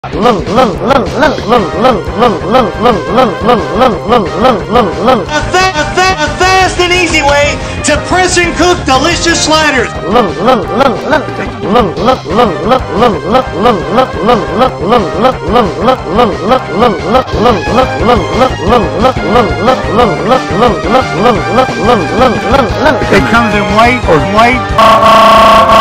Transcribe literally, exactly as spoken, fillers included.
A fast and easy way to press and cook delicious sliders. It comes in white or white.